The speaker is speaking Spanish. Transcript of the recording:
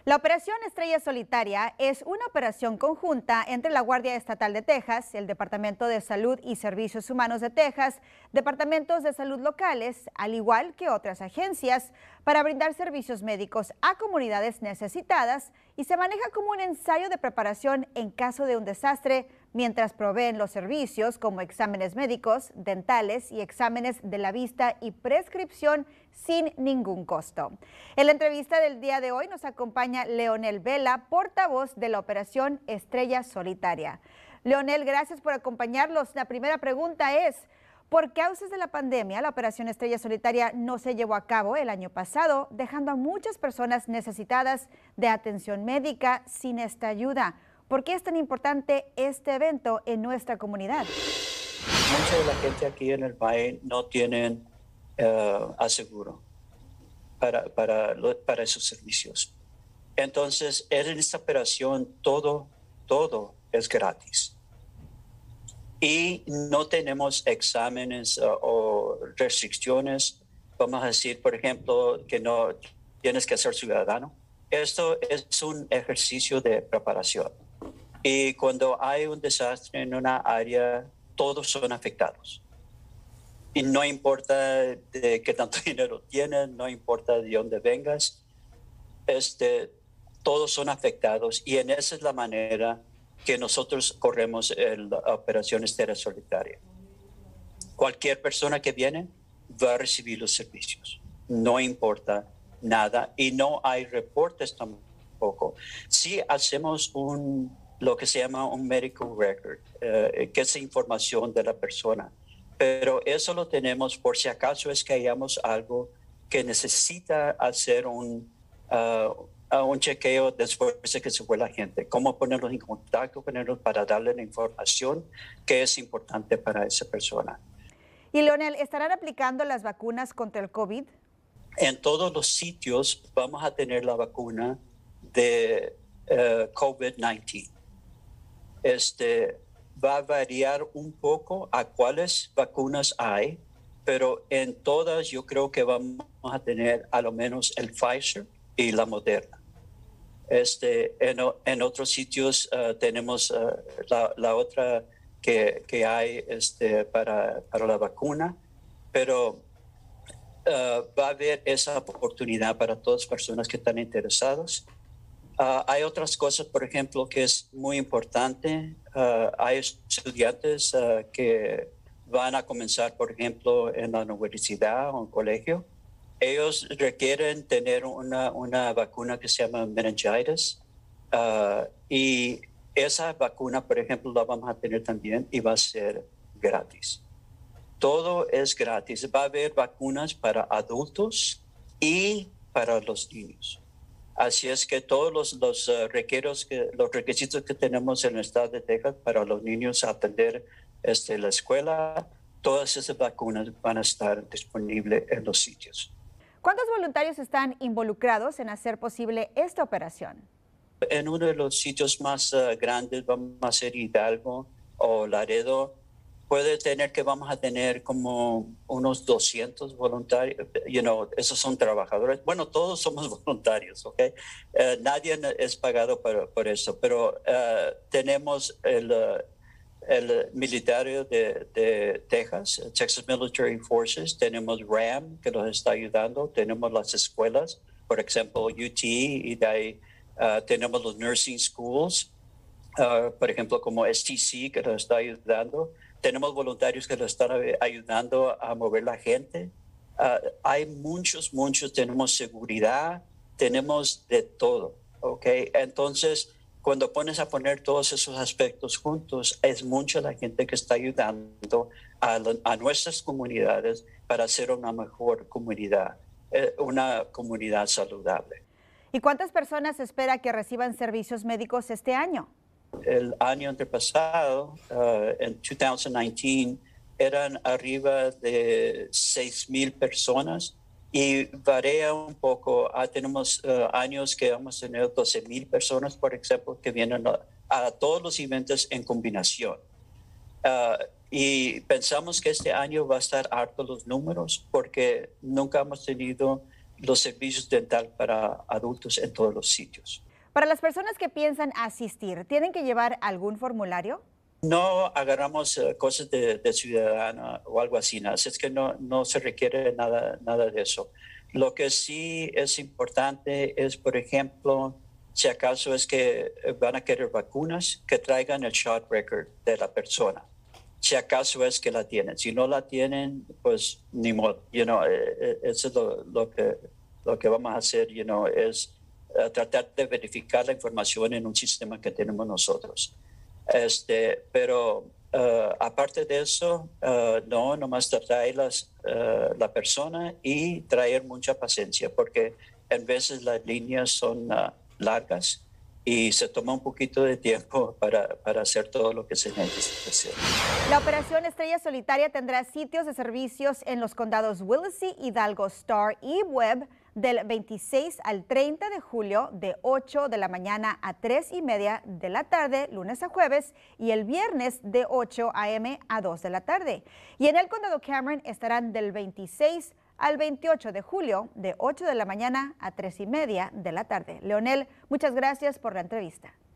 La Operación Estrella Solitaria es una operación conjunta entre la Guardia Estatal de Texas, el Departamento de Salud y Servicios Humanos de Texas, departamentos de salud locales, al igual que otras agencias, para brindar servicios médicos a comunidades necesitadas y se maneja como un ensayo de preparación en caso de un desastre, mientras proveen los servicios como exámenes médicos, dentales y exámenes de la vista y prescripción sin ningún costo. En la entrevista del día de hoy nos acompaña Leonel Vela, portavoz de la Operación Estrella Solitaria. Leonel, gracias por acompañarnos. La primera pregunta es, por causas de la pandemia, la Operación Estrella Solitaria no se llevó a cabo el año pasado, dejando a muchas personas necesitadas de atención médica sin esta ayuda. ¿Por qué es tan importante este evento en nuestra comunidad? Mucha de la gente aquí en el valle no tienen aseguro para esos servicios. Entonces, en esta operación todo es gratis. Y no tenemos exámenes o restricciones. Vamos a decir, por ejemplo, que no tienes que ser ciudadano. Esto es un ejercicio de preparación. Y cuando hay un desastre en una área, todos son afectados. Y no importa de qué tanto dinero tienes, no importa de dónde vengas, todos son afectados. Y en esa es la manera que nosotros corremos la Operación Estrella Solitaria. Cualquier persona que viene va a recibir los servicios. No importa nada. Y no hay reportes tampoco. Sí hacemos lo que se llama un medical record, que es información de la persona. Pero eso lo tenemos por si acaso es que hayamos algo que necesita hacer un chequeo después de que se fue la gente. Cómo ponerlos en contacto con ellos para darle la información que es importante para esa persona. Y Leonel, ¿estarán aplicando las vacunas contra el COVID? En todos los sitios vamos a tener la vacuna de COVID-19. Va a variar un poco a cuáles vacunas hay, pero en todas yo creo que vamos a tener a lo menos el Pfizer y la Moderna. En otros sitios tenemos la otra que hay para la vacuna, pero va a haber esa oportunidad para todas las personas que están interesadas. Hay otras cosas, por ejemplo, que es muy importante. Hay estudiantes que van a comenzar, por ejemplo, en la universidad o en colegio. Ellos requieren tener una vacuna que se llama meningitis. Y esa vacuna, por ejemplo, la vamos a tener también y va a ser gratis. Todo es gratis. Va a haber vacunas para adultos y para los niños. Así es que todos los requisitos que tenemos en el estado de Texas para los niños atender la escuela, todas esas vacunas van a estar disponibles en los sitios. ¿Cuántos voluntarios están involucrados en hacer posible esta operación? En uno de los sitios más grandes, vamos a ser Hidalgo o Laredo, vamos a tener como unos 200 voluntarios. Esos son trabajadores. Bueno, todos somos voluntarios, ¿ok? Nadie es pagado por eso, pero tenemos el militario de Texas, Texas Military Forces, tenemos RAM que nos está ayudando, tenemos las escuelas, por ejemplo, UT, y de ahí tenemos los nursing schools, por ejemplo, como STC que nos está ayudando. Tenemos voluntarios que nos están ayudando a mover la gente. Hay muchos, tenemos seguridad, tenemos de todo, ¿ok? Entonces, cuando pones todos esos aspectos juntos, es mucha la gente que está ayudando a nuestras comunidades para hacer una mejor comunidad, una comunidad saludable. ¿Y cuántas personas se espera que reciban servicios médicos este año? El año antepasado, en 2019, eran arriba de 6,000 personas y varía un poco. Tenemos años que vamos a tener 12,000 personas, por ejemplo, que vienen a todos los eventos en combinación. Y pensamos que este año va a estar harto los números porque nunca hemos tenido los servicios dental para adultos en todos los sitios. Para las personas que piensan asistir, ¿tienen que llevar algún formulario? No agarramos cosas de ciudadano o algo así, ¿no? Así es que no se requiere nada de eso. Lo que sí es importante es, por ejemplo, si acaso es que van a querer vacunas, que traigan el shot record de la persona. Si acaso es que la tienen. Si no la tienen, pues ni modo. Eso es lo que vamos a hacer, es tratar de verificar la información en un sistema que tenemos nosotros. Pero aparte de eso, nomás traer la persona y traer mucha paciencia, porque en veces las líneas son largas y se toma un poquito de tiempo para hacer todo lo que se necesita hacer. La operación Estrella Solitaria tendrá sitios de servicios en los condados Willacy, Hidalgo, Starr y Webb del 26 al 30 de julio de 8 de la mañana a 3:30 de la tarde, lunes a jueves, y el viernes de 8 a.m. a 2 de la tarde. Y en el condado Cameron estarán del 26 al 28 de julio de 8 de la mañana a 3:30 de la tarde. Leonel, muchas gracias por la entrevista.